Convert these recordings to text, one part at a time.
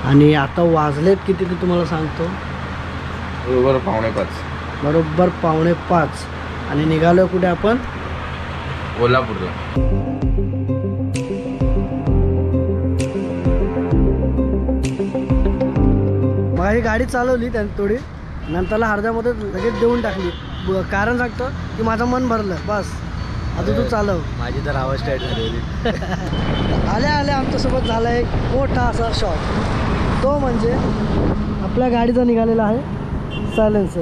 आणि आता वाजलेत किती ते तुम्हाला सांगतो, बरोबर 4:45. बरोबर 4:45 आणि निघालो कुठे आपण? कोल्हापूरला. मग ही गाडी चालवली त्यांनी थोडी, नंतरला अर्ध्यामध्ये लगेच देऊन टाकली. कारण सांगतो की माझं मन भरलं, बस आता तू चालव. माझी तर आवाज टाईट झाली होती. आल्या आल्या आमच्यासोबत झाला एक मोठा असा शॉट, तो म्हणजे आपल्या गाडीचा निघालेला आहे सायलेन्सर.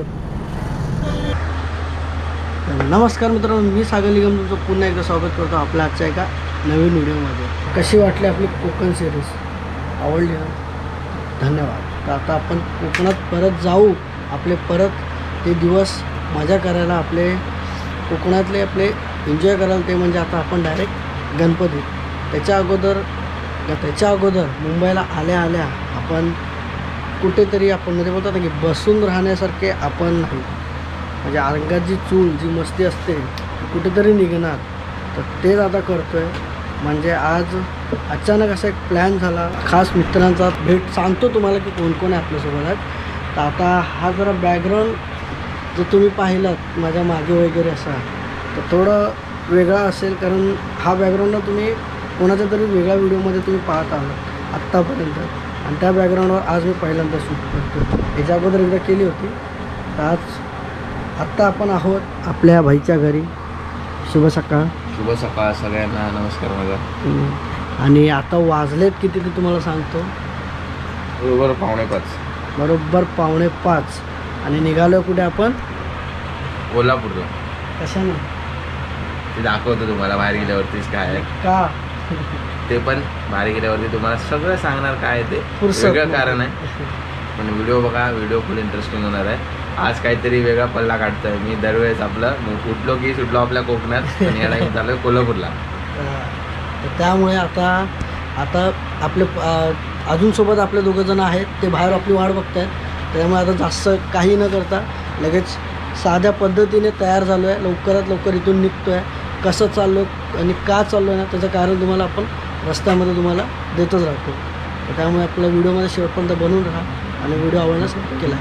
नमस्कार मित्रांनो, मी सागर निगम तुमचं पुन्हा एकदा स्वागत करतो आपल्या आजच्या एका नवीन व्हिडिओमध्ये. कशी वाटली आपली कोकण सिरीज? आवडली ना? धन्यवाद. तर आता आपण कोकणात परत जाऊ, आपले परत ते दिवस मजा करायला, आपले कोकणातले आपले एन्जॉय करायला. ते म्हणजे आता आपण डायरेक्ट गणपती. त्याच्या अगोदर मुंबईला आल्या आल्या आपण कुठेतरी आपण म्हणजे बोलतात ना की बसून राहण्यासारखे आपण नाही, म्हणजे अंगात जी चूल जी मस्ती असते कुठेतरी निघणार. तर तेच आता करतो आहे. म्हणजे आज अचानक असा एक प्लॅन झाला, खास मित्रांचा भेट. सांगतो तुम्हाला की कोण कोण आहे आपल्यासोबत आहेत. तर आता हा जरा बॅकग्राऊंड जर तुम्ही पाहिलात माझ्या मागे वगैरे असा, तर थोडं वेगळा असेल, कारण हा बॅकग्राऊंडला तुम्ही कोणाच्या तरी वेगळ्या व्हिडिओमध्ये तुम्ही पाहत आहात आत्तापर्यंत. आणि त्या बॅकग्राऊंडवर आज मी पहिल्यांदा शूट करतो. याच्या अगोदर एकदा केली होती. तर आत्ता आपण आहोत आपल्या भाईच्या घरी. शुभ सकाळ. शुभ सकाळ सगळ्यांना, नमस्कार माझा. आणि आता वाजलेत किती ते तुम्हाला सांगतो, बरोबर 4:45. बरोबर 4:45 आणि निघालो कुठे आपण? कोल्हापूरला. कशानं? ते दाखवतो तुम्हाला बाहेर गेल्यावरतीच काय आहे का. ते पण बाहेर गेल्यावरती तुम्हाला सगळं सांगणार काय ते. वेगळं कारण आहे, पण व्हिडिओ बघा, व्हिडिओ फुल इंटरेस्टिंग होणार आहे. आज काहीतरी वेगळा पल्ला काढतोय मी. दरवेळेस आपलं उठलो की सुटलो आपल्या कोकणात, आणि या टाईम चालू आहे कोल्हापूरला. तर त्यामुळे आता आपले अजून सोबत आपले दोघं जण आहेत, ते बाहेर आपली वाट बघत आहेत. त्यामुळे आता जास्त काही न करता लगेच साध्या पद्धतीने तयार झालो आहे. लवकरात लवकर इथून निघतो आहे. कसं चाललो आणि का चाललो आहे ना, त्याचं कारण तुम्हाला आपण रस्त्यामध्ये तुम्हाला देतच राहतो. तर त्यामुळे आपल्या व्हिडिओमध्ये शेवटपर्यंत बनवून राहा आणि व्हिडिओ आवडण्यास केला.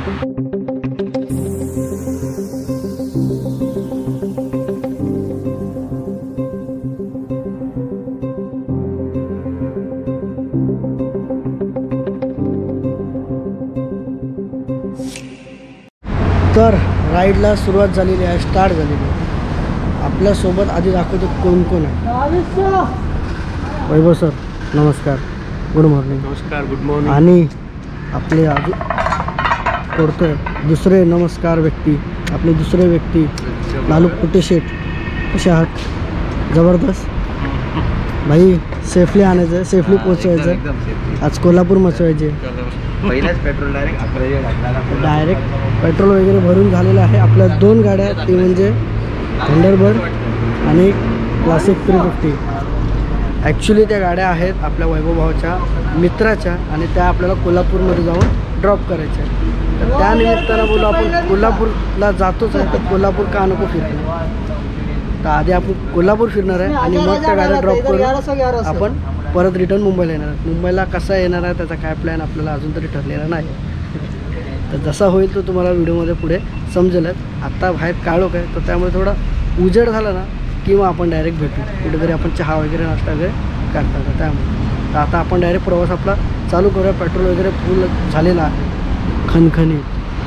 तर राईडला सुरुवात झालेली आहे, स्टार्ट झालेली आहे. आपल्यासोबत आधी दाखवतो कोण कोण आहे. वैभव सर नमस्कार, गुड मॉर्निंग. नमस्कार, गुड मॉर्निंग. आणि आपले अजून करतोय दुसरे नमस्कार व्यक्ती, आपले दुसरे व्यक्ती लालू कुटे शेठ. कसे आहात? जबरदस्त भाई. सेफली आणायचं आहे, सेफली पोचवायचं आहे. आज कोल्हापूर मचवायचे. पहिल्याच पेट्रोल डायरेक्ट पेट्रोल वगैरे भरून झालेलं आहे. आपल्या 2 गाड्या आहेत, ती म्हणजे थंडरबर्ड आणि क्लासिक 350. ॲक्च्युली त्या गाड्या आहेत आपल्या वैभवभावाच्या मित्राच्या, आणि त्या आपल्याला कोल्हापूरमध्ये जाऊन ड्रॉप करायच्या आहेत. तर त्या निमित्तानं बोलू आपण कोल्हापूरला जातोच आहे, तर कोल्हापूर का नको फिरणार. तर आधी आपण कोल्हापूर फिरणार आहे आणि मग त्या गाड्या ड्रॉप करून आपण परत रिटर्न मुंबईला येणार आहे. मुंबईला कसा येणार आहे त्याचा काय प्लॅन आपल्याला अजून तरी ठरलेला नाही. तर जसा होईल तो तुम्हाला व्हिडिओमध्ये पुढे समजेलच. आत्ता बाहेर काळोख आहे, तर त्यामुळे थोडा उजेड झाला ना किंवा आपण डायरेक्ट भेटू कुठेतरी, आपण चहा वगैरे नाश्ता वगैरे करतात. त्यामुळे तर आता आपण डायरेक्ट प्रवास आपला चालू करूया. पेट्रोल वगैरे फुल झालेला आहे, खणखणीत.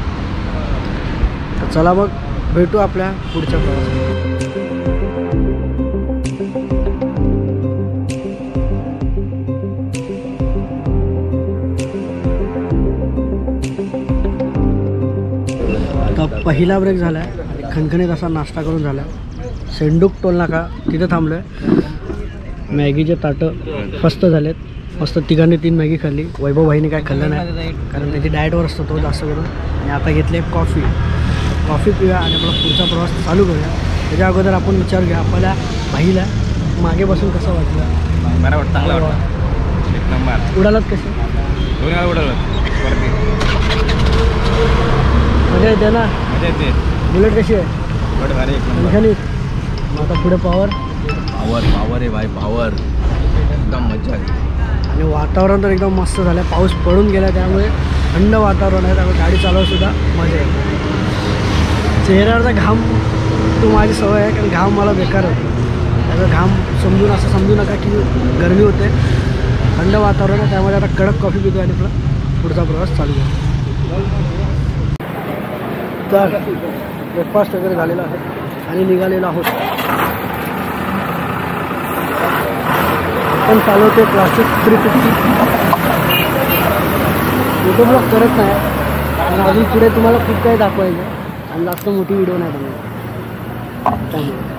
तर चला मग भेटू आपल्या पुढच्या प्रवासात. पहिला ब्रेक झाला आहे आणि खणखणीत असा नाश्ता करून झाला आहे. सेंडूक टोल नाका तिथे थांबलो आहे. मॅगीचे ताटं फस्त झालेत, मस्त तिघांनी 3 मॅगी खाल्ली. वैभव भाईने काय खाल्लं नाही, कारण त्याची डाएटवर असतो तो जास्त करून. आणि आता घेतले कॉफी पिऊया आणि आपला पुढचा प्रवास चालू करूया. त्याच्या अगोदर आपण विचार घ्या आपल्या भाईला मागे बसून कसं वाटलं. बरं वाटतं, चांगला वाटतं, एक नंबर. उडालात कसे? मजा येते ना? मजा येते. बुलेट कशी आहे? खणखणीत. मग आता पुढे पावर आहे भाई, पावर एकदम मजा आहे. आणि वातावरण तर एकदम मस्त झालं आहे. पाऊस पडून गेला त्यामुळे थंड वातावरण आहे, त्यामुळे गाडी चालवायसुद्धा मजा येते. चेहऱ्यावरचा घाम तो माझी सवय आहे, कारण घाम मला बेकार होतो. त्याचा घाम समजू नका की गरमी होते. थंड वातावरण आहे त्यामुळे आता कडक कॉफी पितो आणि पुढचा प्रवास चालू आहे. तर ब्रेकफास्ट वगैरे झालेला आहे आणि निघालेला आहोत. आपण चालवते क्लासिक 350. युट्यूब ब्लॉग करत नाही आणि अजून पुढे तुम्हाला खूप काही दाखवायचं आणि जास्त मोठी व्हिडिओ नाही बनवणार त्यामुळे.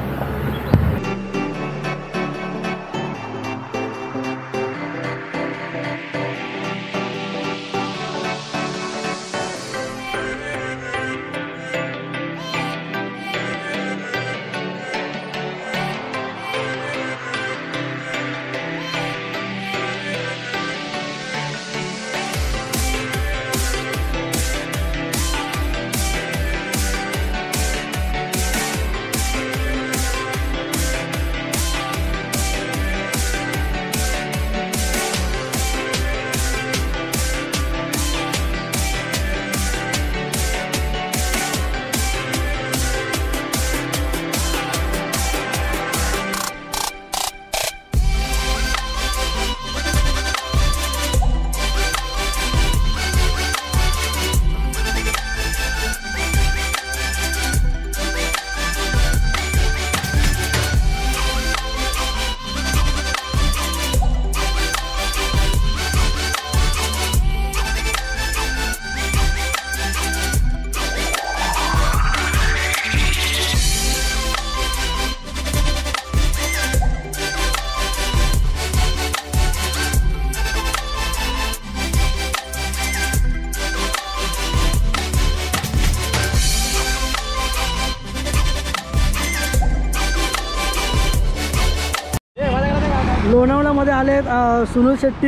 लोणावळ्यामध्ये आले सुनील शेट्टी.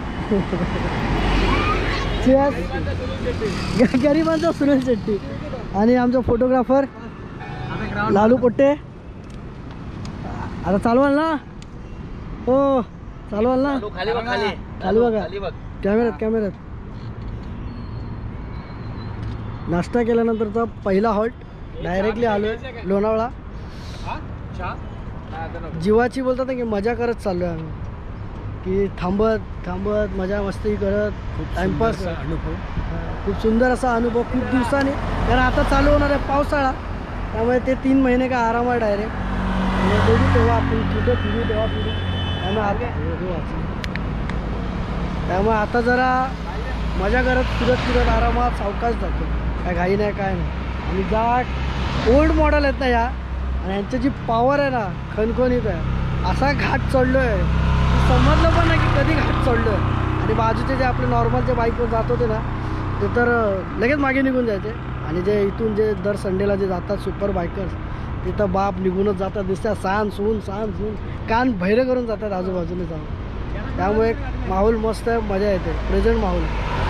गरिबांचा सुनील शेट्टी आणि आमचा फोटोग्राफर लालू पोट्टे. आता चालवाल ना? हो चालवाल ना? खाली बघा कॅमेऱ्यात. नाश्ता केल्यानंतरचा पहिला हॉल्ट डायरेक्टली आलोय लोणावळा. जीवाची बोलतात ना की मजा करत चाललो आहे आम्ही, की थांबत मजा मस्ती करत टाइमपास. खूप सुंदर असा अनुभव खूप दिवसांनी, कारण आता चालू होणार आहे पावसाळा त्यामुळे ते 3 महिने का आराम आहे डायरेक्ट. बघू तेव्हा आपण कुठे फिरू तेव्हा फिरू. त्यामुळे आता जरा मजा करत फिरत आरामात सावकाश जातो, काय घाई नाही काय नाही. आणि ज्या ओल्ड मॉडेल आहेत ना या, आणि यांची जी पॉवर आहे ना खणखणीत आहे. असा घाट चढलो आहे समजलं पण नाही की कधी घाट चढलो आहे. आणि बाजूचे जे आपले नॉर्मल जे बाईकवर जात होते ना ते तर लगेच मागे निघून जायचे. आणि जे इथून जे दर संडेला जे जातात सुपर बायकर्स तिथं बाप निघूनच जातात दिसतात. सांज सून कान भैरे करून जातात आजूबाजूने जाऊन. त्यामुळे एक माहोल मस्त आहे, मजा येते, प्रेझेंट माहोल.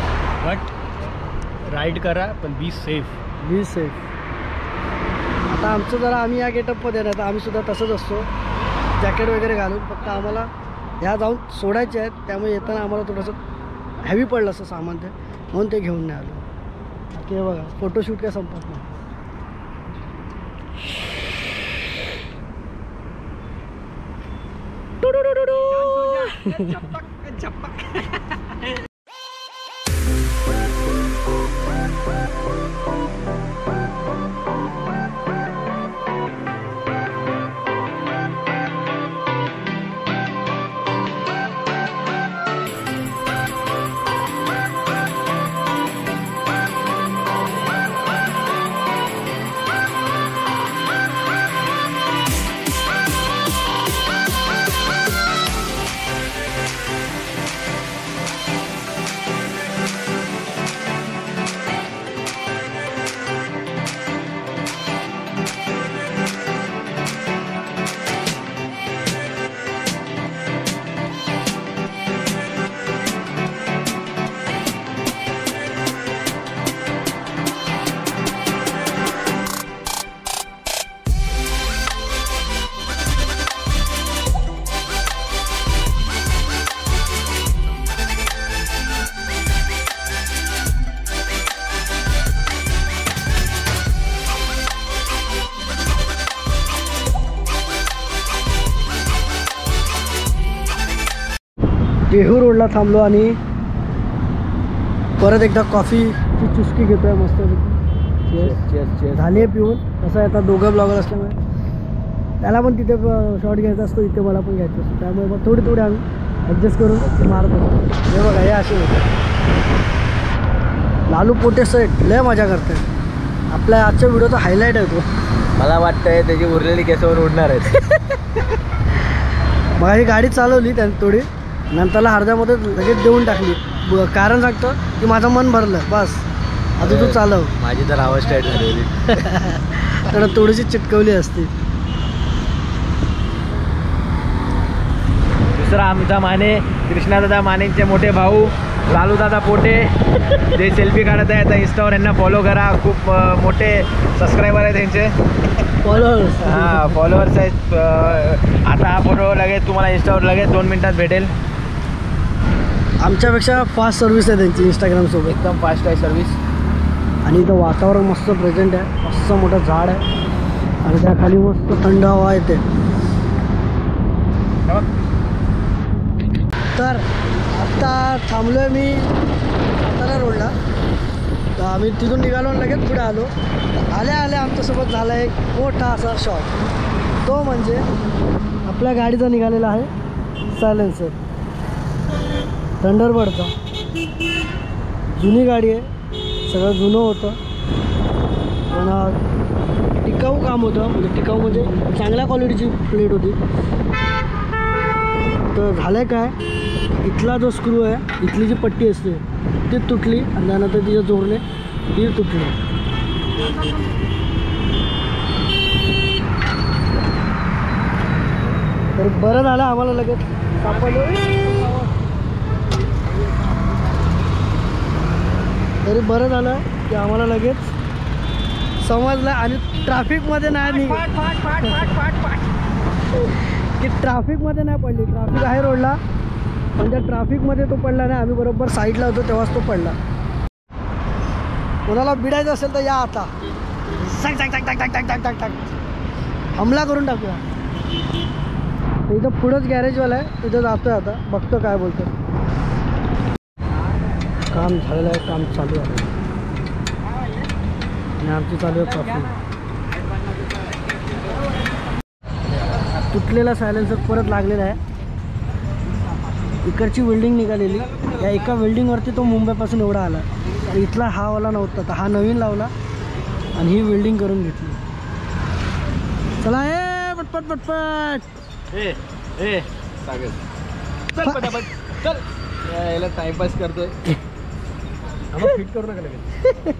बट राईड करा पण बी सेफ. आता आमचं जरा आम्ही या गेटअपमध्ये नाही तर आम्ही सुद्धा तसंच असतो, जॅकेट वगैरे घालून. फक्त आम्हाला ह्या जाऊन सोडायचे आहेत त्यामुळे येताना आम्हाला थोडंसं हेवी पडलं असं सामान ते, म्हणून ते घेऊन नाही आलो. ते बघा फोटोशूट काय संपत नाही. देहू रोडला थांबलो आणि परत एकदा कॉफीची चुस्की घेतो आहे मस्त झाली आहे पिऊन. कसं आहे आता दोघं ब्लॉगर असल्यामुळे त्याला पण तिथे शॉट घ्यायचा असतो, इथे मला पण घ्यायचं असतो, त्यामुळे मग थोडी आम्ही ॲडजस्ट करून मारत होतो. हे बघा हे असे होते लालू पोटे सेट लय मजा करतात. आपल्या आजच्या व्हिडिओचा हायलाईट आहे तो. मला वाटतंय त्याची उरलेली केसावर उडणार आहेत. मग ही गाडी चालवली त्याने थोडी, नंतरला अर्ध्यामध्ये लगेच देऊन टाकली. कारण सांगतो की माझं मन भरलं बस आता तू चालव. माझी तर आवाज टाईट झालेली. तर थोडीशी चिटकवली असती. दुसरा आमचा माने कृष्णादादा मानेंचे मोठे भाऊ लालूदादा पोटे जे सेल्फी काढत आहे. आता इंस्टावर यांना फॉलो करा. खूप मोठे सबस्क्रायबर आहेत त्यांचे. फॉलोअर्स हां फॉलोअर्स आहेत. आता हा फोटो लगेच तुम्हाला इंस्टावर लगेच 2 मिनिटात भेटेल. आमच्यापेक्षा फास्ट सर्व्हिस आहे त्यांची इंस्टाग्रामसोबत. एकदम फास्ट आहे सर्व्हिस. आणि इथं वातावरण मस्त प्रेझेंट आहे. मस्त मोठं झाड आहे आणि त्याखाली मस्त थंड हवा येते. तर आत्ता थांबलो आहे मी सातारा रोडला. तर आम्ही तिथून निघालो आणि लगेच पुढे आलो. आल्या आमच्यासोबत झाला एक मोठा असा शॉट. तो म्हणजे आपल्या गाडीचा निघालेला आहे सायलेन्सर थंडरबर्डचा. जुनी गाडी आहे, सगळं जुनं होतं पण टिकाऊ काम होतं. म्हणजे टिकाऊ म्हणजे चांगल्या क्वालिटीची प्लेट होती. तर झालं आहे काय, इथला जो स्क्रू आहे, इथली जी पट्टी असते ती तुटली आणि त्यानंतर तिच्या जोडले ती तुटली. तर बरं झालं आम्हाला लगेच सापडलं. तरी बरं झालं की आम्हाला लगेच समजलं आणि ट्रॅफिकमध्ये नाही की ट्रॅफिकमध्ये नाही पडली. ट्रॅफिक आहे रोडला पण त्या ट्रॅफिकमध्ये तो पडला नाही. आम्ही बरोबर साईडला होतो तेव्हाच तो पडला. कोणाला बिडायचं असेल तर या आता टाक टाक टाक टाक टाक टाक टाक टाक हमला करून टाकूया. इथं पुढंच गॅरेजवाला आहे, तिथं जातो आहे आता, बघतो काय बोलतो. काम झालेलं आहे, काम चालू आहे आणि आमची चालू आहे कॉफी. तुटलेला सायलेन्सर परत लागलेला आहे. इकडची वेल्डिंग निघालेली, या एका वेल्डिंगवरती तो मुंबईपासून एवढा आला. इथला हा वाला नव्हता, तर हा नवीन लावला आणि ही वेल्डिंग करून घेतली. चला ए पटपट पटपट. ए सागर चल पटापट चल. याला टाइमपास करतोय. फिट करू नका लगेच.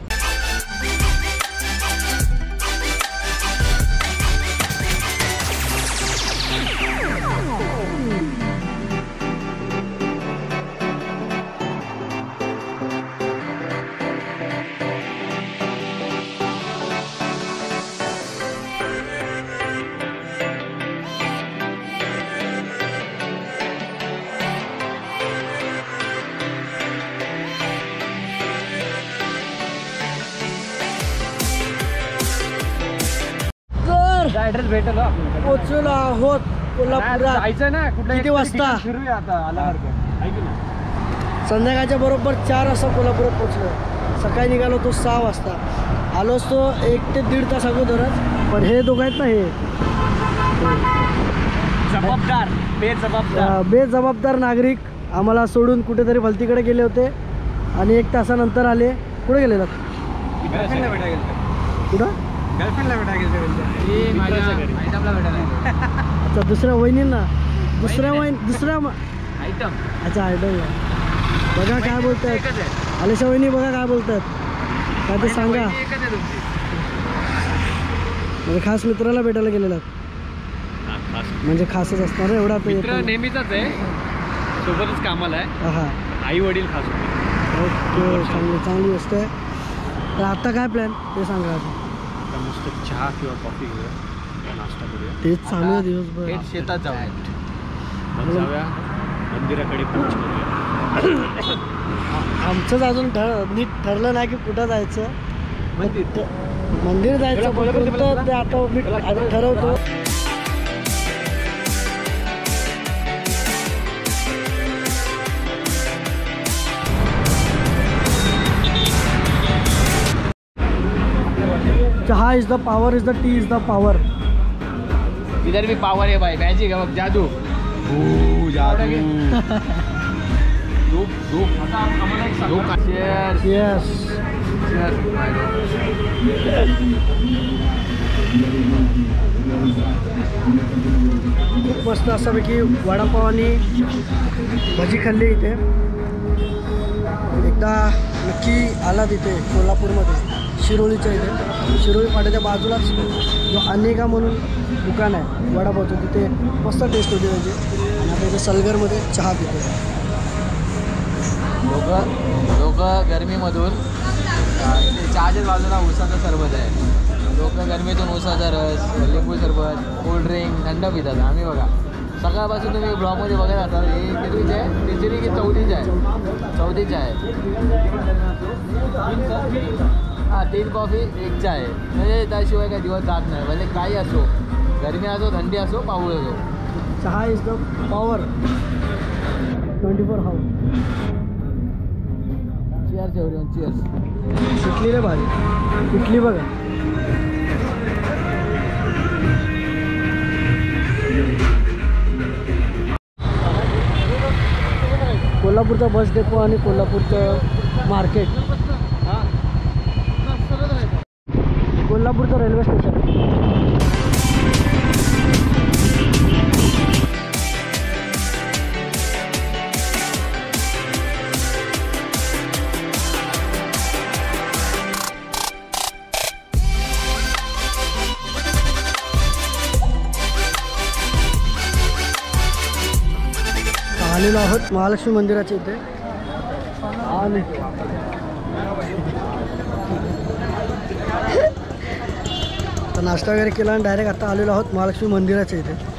ऍड्रेस भेटेल पोचलो आहोत कोल्हापुरात. जायचं ना कुठल्या किती वाजता? फिरूया आता आल्यासारखं. ऐक ना संध्याकाळच्या बरोबर 4 वाजता कोल्हापुरात पोचलो. सकाळी निघालो तो 6 वाजता. आलोच तो 1 ते 1.5 तास अगोदरच. पण हे दोघं आहेत ना, हे जबाबदार बेजबाबदार नागरिक आम्हाला सोडून कुठेतरी भलतीकडे गेले होते आणि 1 तासानंतर आले. कुठे गेलेला? कुठं? गर्लफ्रेंडला भेटायला गेलं. अच्छा, दुसऱ्या वहिनींना. दुसऱ्या आयटम. अच्छा आयटम. बघा काय बोलतात आलेशा वहिनी, बघा काय बोलतात, काय ते सांगा. म्हणजे खास मित्राला भेटायला गेलेला म्हणजे खासच असणार एवढा मित्र नेहमीचाच आहे, सोबतच कामाला आहे. हां आई वडील खास होते. ओके, चांगली गोष्ट आहे. तर आता काय प्लॅन ते सांगा. आता मस्त चहा किंवा कॉफी घेऊया, नाश्ता करूया. तेच चालू आहे दिवसभर. शेतात जाऊया. मग जाऊया मंदिराकडे पोच करूया. आमचंच अजून नीट ठरलं नाही की कुठं जायचं. मंदिर जायचं फक्त ते आता मी ठरवतो. Chaha is the power, is the tea is the power. इधर भी पावर आहे भाई, मॅजिक आहे बघ, जादू. येस. खूप मस्त असापैकी वडापाव आणि भजी खाल्ली इथे. एकदा नक्की आला तिथे कोल्हापूरमध्ये शिरोळीच्या इथे, शिरोळी फाट्याच्या बाजूलाच जो अनेका म्हणून दुकान आहे वडापावचं, तिथे मस्त टेस्ट होती त्याची. आणि आता इथे सलगरमध्ये चहा पितो. लोक गरमीमधून चहाच्याच बाजूला उसाचं सरबत आहे. लोक गरमीतून उसाचा रस, लिंबू सरबत, कोल्ड्रिंक, थंड पितात. आम्ही बघा सकाळपासून तुम्ही ब्लॉगमध्ये बघत असाल, हे कितीची आहे, तिसरी की चौथीची आहे, चौथीची आहे. हां 3 कॉफी 1 चहा आहे. म्हणजे त्याशिवाय काही दिवस जात नाही. म्हणजे काही असो, गरमी असो, थंडी असो, पाऊस असो, chaha is the power 24 hours. Cheers everyone, cheers. पिठली रे भारी, पिठली बघा. कोल्हापूरचा बस डेपो आणि कोल्हापूरचं मार्केट, कोल्हापूरचं रेल्वे स्टेशन. आलेलो आहोत महालक्ष्मी मंदिराच्या इथे. आणि नाश्ता वगैरे केला आणि डायरेक्ट आता आलेलो आहोत महालक्ष्मी मंदिराच्या इथे.